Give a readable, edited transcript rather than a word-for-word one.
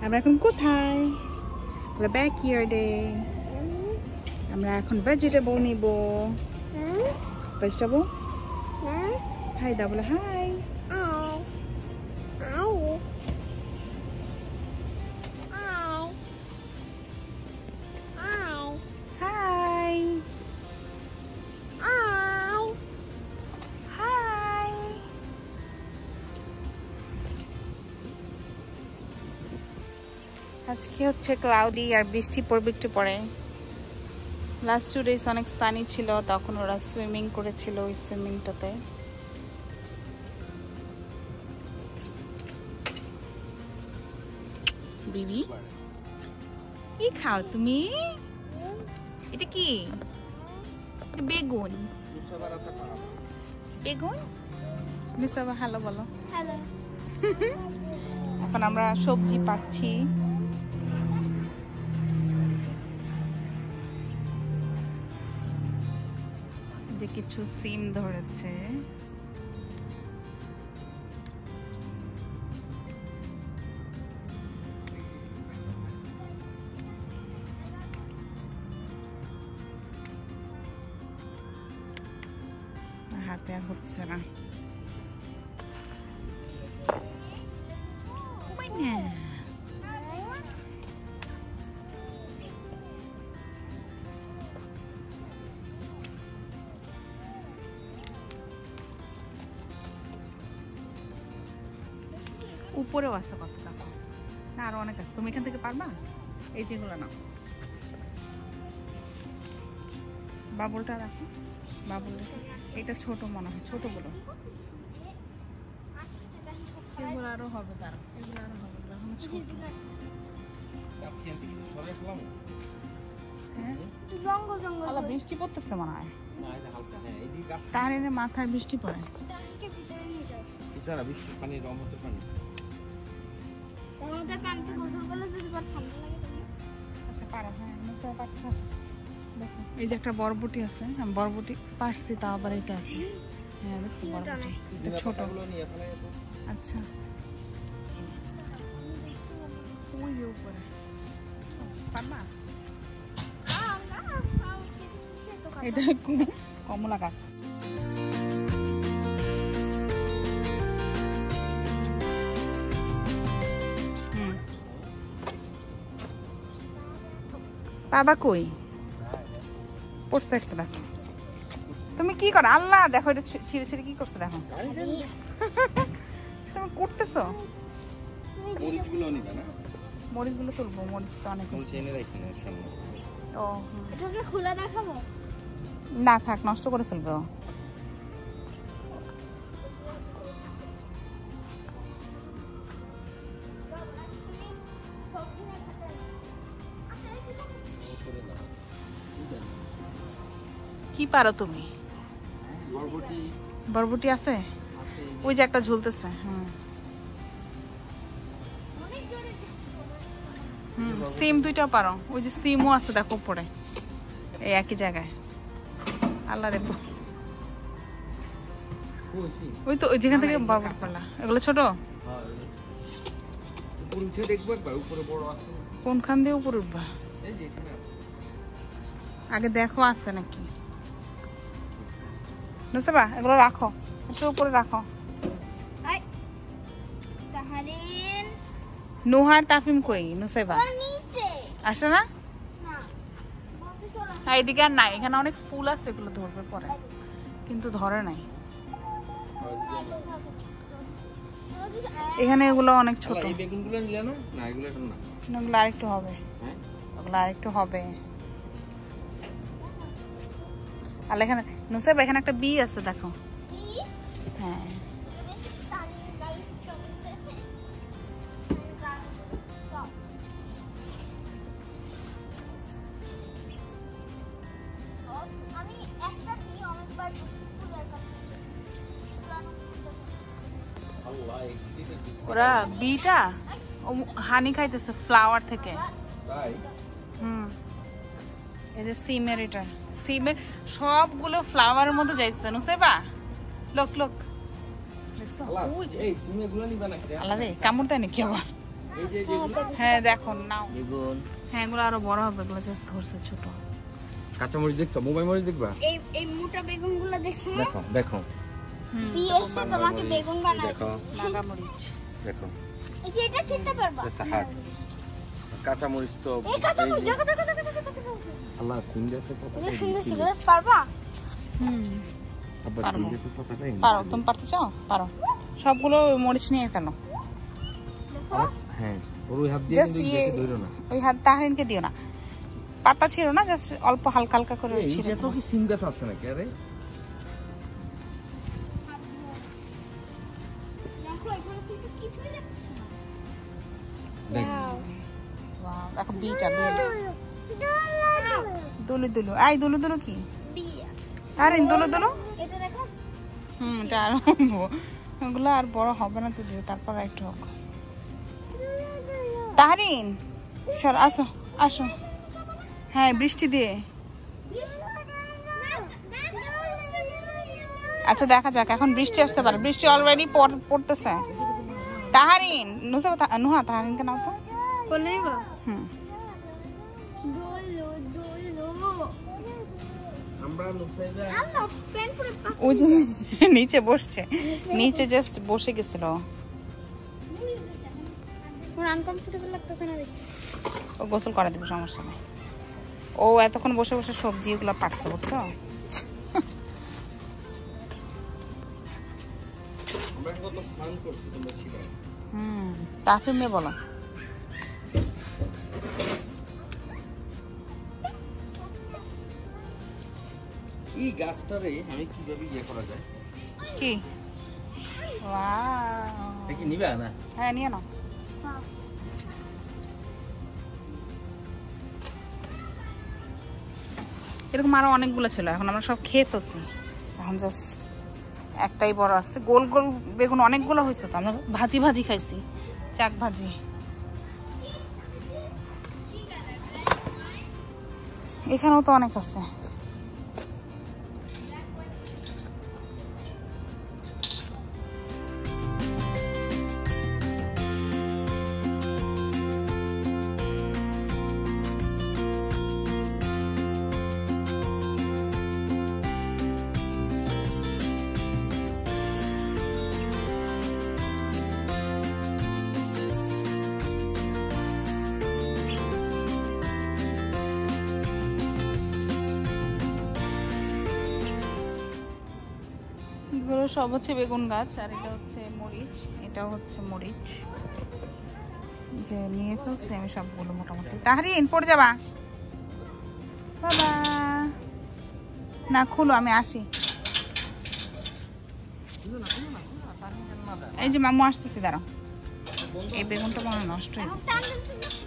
আমরা এখন কোথায়? আমরা ব্যাকইয়ার্ডে। আমরা এখন ভেজিটেবল নিব। ভেজিটেবল হাই দা, বলে হাই। আজকে হচ্ছে ক্লাউডি আর বৃষ্টি পড়বে একটু পরে। লাস্ট 2 days অনেক সানি ছিল, তখন ওরা সুইমিং করেছিল ওই সুইমিংটাতে। বিবি কি খাও তুমি? এটা কি? বেগুন। বেগুন নিসাবা হ্যালো বলো। হ্যালো। এখন আমরা সবজি পাচ্ছি। যে কিছু সিম ধরেছে। হাতে আর হচ্ছে না। উপরেও আছে কত টাকা না, আরো অনেক আছে। তুমি এখান থেকে পারবা? এই যেগুলো নাও। বাবুলটা রাখো, বাবুল রাখো। এটা ছোট মনে হয়, ছোট বলো। এগুলো আরো হবে, তারা এগুলো আরো হবে, এখন ছোট। হ্যাঁ বৃষ্টি পড়তেছে মনে হয়। তার মাথায় বৃষ্টি পড়ে। বৃষ্টির পানি, রহমতের পানি। এই যে একটা বরবটি আছে, বরবটি পারছি, তা আবার এটা আছে। হ্যাঁ দেখছি বরবটি, এটা ছোট। আচ্ছা ওই উপরে পারবা? এটা কমলা গাছ। বাবা কই পড়ছে একটা, দেখো তুমি কি করো? আল্লাহ দেখো এটা ছিঁড়ে ছিঁড়ে কি করছে দেখো। তুমি করতেছো? মরিচগুলো তুলবো, মরিচ তো অনেক। ও এটাকে খোলা দেখাবো না, থাক, নষ্ট করে ফেলবে। কি পারো তুমি? বরবটি আছে ওই যে একটা ঝুলতেছে। সিম দুইটা পারো, ওই যে সিমও আছে দেখো উপরে, এই একই জায়গায়। আল্লাহ রে, ওই তো ওই যেখান থেকে বরবটি পারলা। এগুলো ছোট, কোনখান দিয়ে উপরে উঠবা? আগে দেখো আছে নাকি। নুসবা এগুলো রাখো, একটু উপরে রাখো। নুহার তাফিম কই? নুসাইবা আসে না? এদিকে আর নাই, এখানে অনেক ফুল আছে, এগুলো ধরবে পরে, কিন্তু ধরে নাই। এখানে এগুলো অনেক ছোট। এগুলো আরেকটু হবে, ওগুলো আরেকটু হবে। আর এখানে নুসাইবা এখানে একটা বি আছে দেখো। হ্যাঁ ওরা বিটা হানি খাইতেছে ফ্লাওয়ার থেকে। এই যে সিমের, এটা সিমের সবগুলো ফ্লাওয়ারের মধ্যে যাইতেছে। নুসাইবা লোক লোক দেখছো? আল্লাহ রে, কামড় দেয় নাকি আবার? হ্যাঁ দেখো নাও বেগুন। হ্যাঁ এগুলো আরো বড় হবে, এগুলো জাস্ট ধরছে ছোট। কাঁচা মরিচ দেখছো? মোবাইল মরিচ দেখবা? এই মোটা বেগুনগুলো দেখছো? দেখো দেখো দিয়েছে তোমাকে বেগুন বানাই। দেখো লাগা মরিচ দেখো, এই যে এটা চিনতে পারবা? সাহাত কাঁচা মরিচ তো এই কাঁচা মরিচ দেখো দেখো দেখো দেখো। আল্লাহ সিনদেছে এটা সুন্দর ছিল, পারবা? আবার সিনদেছে কথাটা পারো, তুমি পারতে চাও? পারো, সবগুলো মরিচ নিয়ে ফেলো। হ্যাঁ ওই হাত দিয়ে কিন্তু দেখে ধরো না, ওই হাত তাহরিনকে দিও না, পাতা ছিল না, জাস্ট অল্প হালকা হালকা করে ছিঁড়ে এটা তো কি সিম গাছ আছে নাকি? আরে দেখো এখানে কিছু কিছুই দেখছি না। দেখ ওয়াও দেখো বিটা দুলু দুলু, আই দুলু দুলু কি বিয়া। তাহরিন দুলু দুলু। এটা দেখো। এটা আর ওগুলো আর বড় হবে না যদি, তারপর একটু হোক। তাহরিন সর, আসো আসো। হ্যাঁ বৃষ্টি দিয়ে, আচ্ছা দেখা যাক, এখন বৃষ্টি আসতে পারে, বৃষ্টি অলরেডি পড়তেছে। তাহরিন নুহা তাহরিনকে নাও তো কোলে নিবা? হুম দোলো দোলো আমরা নুসাইবা আম্মা পেন পুরো পাস। ও যে নিচে বসছে, নিচে জাস্ট বসে গেছিল। পুরো আনকমফোর্টেবল লাগতেছে না দেখি। ও গোসল করা দিবে, সমস্যা নাই। ও এতক্ষণ বসে বসে সবজি এগুলো পাটছে, বুঝছো? আমরা কত ফান করছি তোমরা ছিলে। তাফিম মে বলো। এই গাছটারে আমি কিভাবে ইয়ে করা যায়? কি ওয়াও, দেখি নিবা না? হ্যাঁ নিয়ে নাও। এরকম আরো অনেকগুলো ছিল, এখন আমরা সব খেয়ে ফেলছি, এখন জাস্ট একটাই বড় আসছে। গোল গোল বেগুন অনেকগুলো হয়েছে, তো আমরা ভাজি ভাজি খাইছি, চাক ভাজি। এখানেও তো অনেক আছে। এগুলো সব হচ্ছে বেগুন গাছ, আর এটা হচ্ছে মরিচ, এটাও হচ্ছে মরিচ। যে নিয়ে ফেলছি আমি সবগুলো মোটামুটি। তাহরিন পড়ে যাবা বাবা, না খুলো, আমি আসি। এই যে মামু আসতেছি, দাঁড়াও। এই বেগুনটা মনে হয় নষ্ট হয়ে গেছে।